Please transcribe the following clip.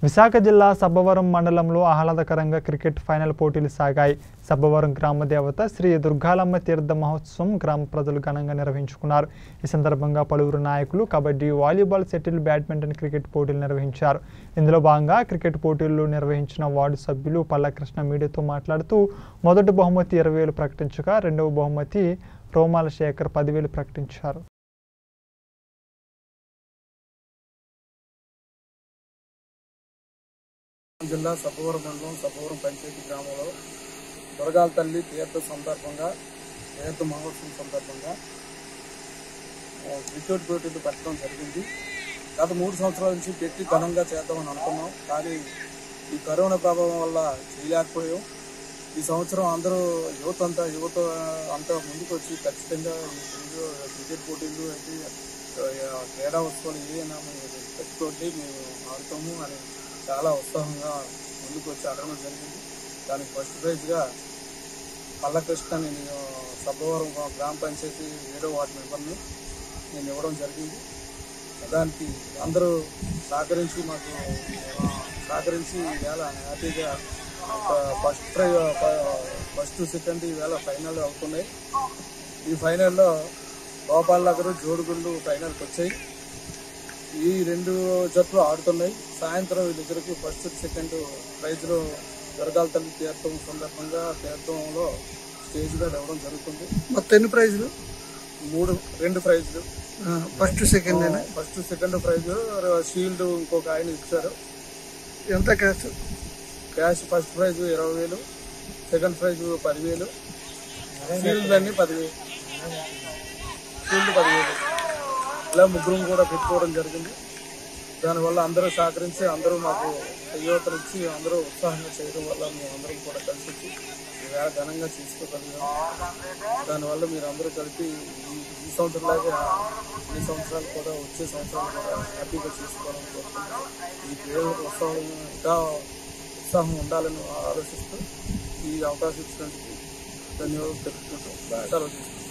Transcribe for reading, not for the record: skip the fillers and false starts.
విశాఖ జిల్లా సబ్బవరం మండలంలో ఆహ్లాదకరంగా క్రికెట్ ఫైనల్ పోటీలు సాగాయి. సబ్బవరం గ్రామ దేవత శ్రీ దుర్గాలమ్మ తీర్థ మహోత్సవం గ్రామ ప్రజలు ఘనంగా నిర్వహించుకున్నారు. ఈ సందర్భంగా పలువురు నాయకులు kabaddi, volleyball, shuttle, badminton cricket పోటీలు నిర్వహించారు. ఇందులో భాగంగా క్రికెట్ పోటీలు నిర్వహించిన వార్డు సభ్యులు పల్లకృష్ణ మీడియాతో మాట్లాడుతూ మొదటి బహుమతి 20,000 ప్రకటించగా రెండవ బహుమతి రోమాల శేఖర్ 10,000 ప్రకటించారు. జిల్లా సబ్బవరం మండలం సబ్బవరం పంచాయతీ గ్రామంలో దుర్గాల తల్లి తీర్థ సందర్భంగా తీర్థ మహోత్సవం సందర్భంగా క్రికెట్ పోటీలు పెట్టడం జరిగింది. గత 3 సంవత్సరాల నుంచి పెట్టి ఘనంగా చేద్దామని అనుకున్నాం, కానీ ఈ కరోనా ప్రభావం వల్ల చేయలేకపోయాం. ఈ సంవత్సరం అందరూ యువత అంతా ముందుకు వచ్చి ఖచ్చితంగా ఈ క్రికెట్ పోటీలు అయితే క్రీడా ఉత్సవాలు ఏదైనా పెట్టుకోండి, మేము ఆడుతాము అని చాలా ఉత్సాహంగా ముందుకు వచ్చి ఆడడం జరిగింది. దానికి ఫస్ట్ ప్రైజ్గా పల్లకృష్ణ నేను సబ్బవరం గ్రామ పంచాయతీ 7వ వార్డు మెంబర్ని నేను ఇవ్వడం జరిగింది. దానికి అందరూ సహకరించి ఈవేళ హ్యాపీగా ఫస్ట్ సెకండ్ ఈవేళ ఫైనల్ అవుతున్నాయి. ఈ ఫైనల్లో గోపాల్ నగర్, జోడుగుళ్ళు ఫైనల్కి వచ్చాయి. ఈ 2 జట్లు ఆడుతున్నాయి. సాయంత్రం వీళ్ళిద్దరికి ఫస్ట్ సెకండ్ ప్రైజ్లో దుర్గాల తల్లి తీర్థం సందర్భంగా తీర్థంలో స్టేజ్ మీద ఇవ్వడం జరుగుతుంది. మొత్తం ఎన్ని ప్రైజులు? 2 ప్రైజులు. ఫస్ట్ సెకండ్ ప్రైజ్ షీల్డ్ ఇంకొక ఆయన ఇచ్చారు. ఎంత cash first prize 20,000, second prize 10,000, shield అన్ని 10,000, షీల్డ్ 10,000. ఇలా ముగ్గురు కూడా పెట్టుకోవడం జరిగింది. దానివల్ల అందరూ సహకరించి అందరూ మాకు యువతనిచ్చి అందరూ ఉత్సాహంగా చేయడం వల్ల మేము అందరం కూడా కలిసి వచ్చి ఈవేళ ఘనంగా చేసుకోగలిగాం. దానివల్ల మీరు అందరూ కలిపి ఈ సంవత్సరంలాగే ఈ సంవత్సరాలు కూడా వచ్చే సంవత్సరాలు కూడా హ్యాపీగా చేసుకోవాలని కోరుకుంటున్నాం. ఈ క్రీడలకు ఇంకా ఉత్సాహం ఉండాలని ఆలోచిస్తూ ఈ అవకాశం ఇచ్చినందుకు ధన్యవాదాలు తెలుపుకుంటూ సెలవు తీసుకుంటాం.